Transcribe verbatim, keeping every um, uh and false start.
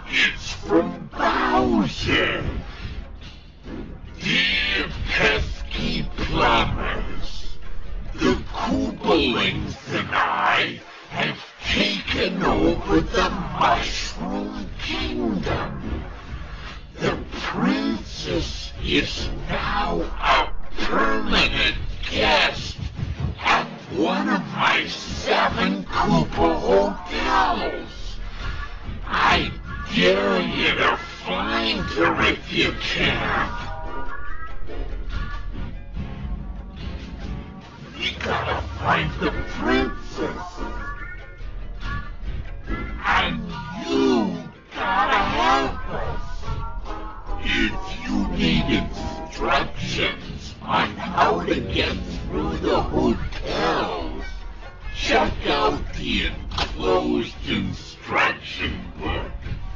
It's from Bowser. Dear pesky plumbers, the Koopalings and I have taken over the Mushroom Kingdom. The princess is now a permanent guest at one of my seven Koopa hotels. I dare you to find her if you can. We gotta find the princess. And you gotta help us. If you need instructions on how to get through the hotels, check out the enclosed instruction book.